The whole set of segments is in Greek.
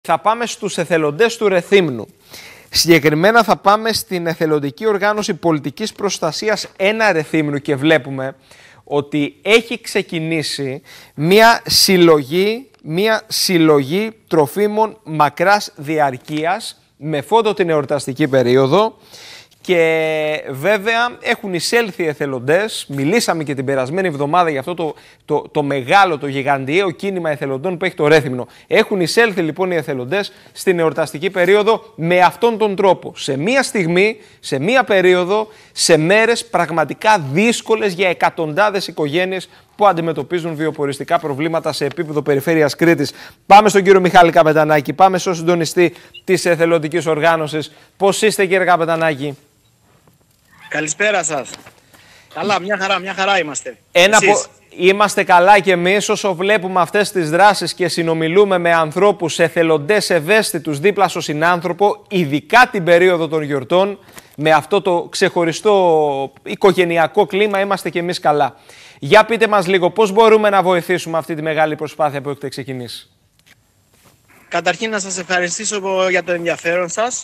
Θα πάμε στους εθελοντές του Ρεθύμνου. Συγκεκριμένα θα πάμε στην εθελοντική οργάνωση πολιτικής προστασίας 1 Ρεθύμνου και βλέπουμε ότι έχει ξεκινήσει μια συλλογή τροφίμων μακράς διαρκείας με φόντο την εορταστική περίοδο. Και βέβαια έχουν εισέλθει οι εθελοντές, μιλήσαμε και την περασμένη εβδομάδα για αυτό το μεγάλο, το γιγαντιαίο κίνημα εθελοντών που έχει το Ρέθυμνο. Έχουν εισέλθει λοιπόν οι εθελοντές στην εορταστική περίοδο με αυτόν τον τρόπο. Σε μία στιγμή, σε μία περίοδο, σε μέρες πραγματικά δύσκολες για εκατοντάδες οικογένειες που αντιμετωπίζουν βιοποριστικά προβλήματα σε επίπεδο περιφέρειας Κρήτης. Πάμε στον κύριο Μιχάλη Καπετανάκη, πάμε στον συντονιστή της εθελοντικής οργάνωσης. Πώς είστε κύριε Καπετανάκη? Καλησπέρα σας. Καλά, μια χαρά είμαστε. Είμαστε καλά και εμείς όσο βλέπουμε αυτές τις δράσεις και συνομιλούμε με ανθρώπους, εθελοντές ευαίσθητους δίπλα στο συνάνθρωπο, ειδικά την περίοδο των γιορτών, με αυτό το ξεχωριστό οικογενειακό κλίμα είμαστε και εμείς καλά. Για πείτε μας λίγο πώς μπορούμε να βοηθήσουμε αυτή τη μεγάλη προσπάθεια που έχετε ξεκινήσει. Καταρχήν να σας ευχαριστήσω για το ενδιαφέρον σας.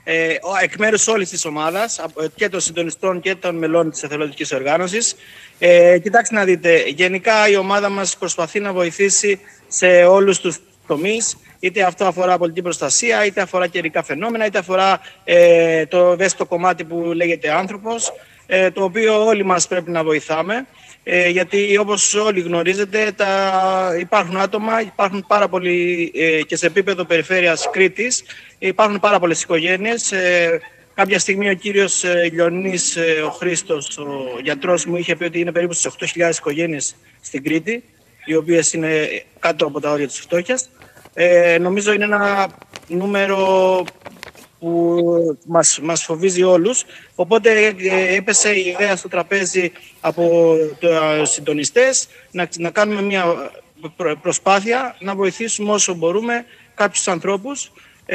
Εκ μέρους όλης της ομάδας και των συντονιστών και των μελών της εθελοντικής οργάνωσης. Κοιτάξτε να δείτε, γενικά η ομάδα μας προσπαθεί να βοηθήσει σε όλους τους τομείς, είτε αυτό αφορά πολιτική προστασία, είτε αφορά καιρικά φαινόμενα, είτε αφορά το ευαίσθητο κομμάτι που λέγεται άνθρωπος, το οποίο όλοι μας πρέπει να βοηθάμε. Γιατί όπως όλοι γνωρίζετε υπάρχουν άτομα, υπάρχουν πάρα πολλοί και σε επίπεδο περιφέρειας Κρήτης, υπάρχουν πάρα πολλές οικογένειες. Κάποια στιγμή ο κύριος Λιονής, ο Χρήστος, ο γιατρός μου, είχε πει ότι είναι περίπου στις 8.000 οικογένειες στην Κρήτη, οι οποίες είναι κάτω από τα όρια της φτώχειας. Νομίζω είναι ένα νούμερο που μας φοβίζει όλους, οπότε έπεσε η ιδέα στο τραπέζι από τους συντονιστές να κάνουμε μια προσπάθεια να βοηθήσουμε όσο μπορούμε κάποιους ανθρώπους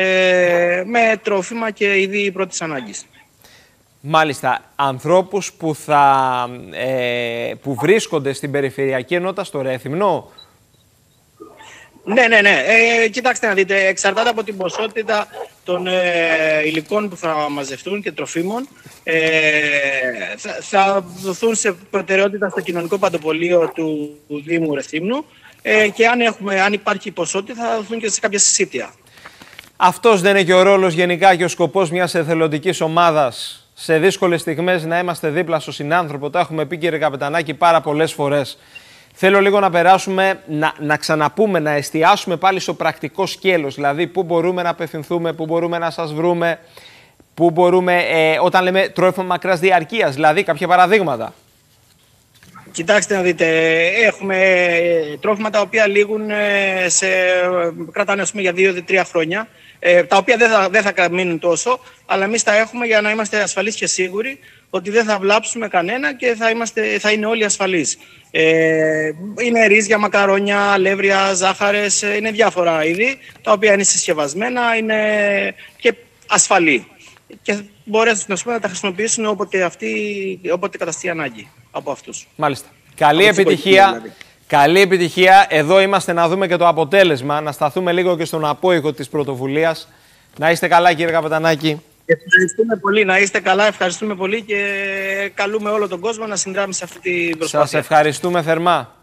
με τρόφιμα και είδη πρώτης ανάγκης. Μάλιστα, ανθρώπους που βρίσκονται στην περιφερειακή ενότητα στο Ρέθυμνο. Ναι. Κοιτάξτε να δείτε, εξαρτάται από την ποσότητα των υλικών που θα μαζευτούν και τροφίμων. Θα δοθούν σε προτεραιότητα στο κοινωνικό παντοπολείο του Δήμου Ρεθύμνου και αν υπάρχει ποσότητα θα δοθούν και σε κάποια συσίτια. Αυτός δεν είναι και ο ρόλος γενικά και ο σκοπός μιας εθελοντικής ομάδας σε δύσκολες στιγμές να είμαστε δίπλα στο συνάνθρωπο? Το έχουμε πει κύριε Καπετανάκη πάρα πολλές φορές. Θέλω λίγο να περάσουμε, να ξαναπούμε, να εστιάσουμε πάλι στο πρακτικό σκέλος. Δηλαδή, πού μπορούμε να απευθυνθούμε, πού μπορούμε να σας βρούμε, πού μπορούμε, όταν λέμε τρόφιμα μακράς διαρκείας, δηλαδή κάποια παραδείγματα. Κοιτάξτε να δείτε, έχουμε τρόφιμα τα οποία λήγουν, κρατάνε ας πούμε για 2-3 χρόνια, τα οποία δεν θα μείνουν τόσο, αλλά εμείς τα έχουμε για να είμαστε ασφαλείς και σίγουροι ότι δεν θα βλάψουμε κανένα και θα είναι όλοι ασφαλείς. Είναι ρύζια, μακαρόνια, αλεύρια, ζάχαρες, είναι διάφορα είδη, τα οποία είναι συσκευασμένα, είναι και ασφαλή. Και μπορέσουν να τα χρησιμοποιήσουν όποτε καταστεί ανάγκη από αυτούς. Μάλιστα. Καλή επιτυχία. Δηλαδή. Καλή επιτυχία. Εδώ είμαστε να δούμε και το αποτέλεσμα, να σταθούμε λίγο και στον απόϊχο της πρωτοβουλίας. Να είστε καλά κύριε Καπετανάκη. Ευχαριστούμε πολύ, να είστε καλά, ευχαριστούμε πολύ και καλούμε όλο τον κόσμο να συνδράμει σε αυτή την προσπάθεια. Σας ευχαριστούμε θερμά.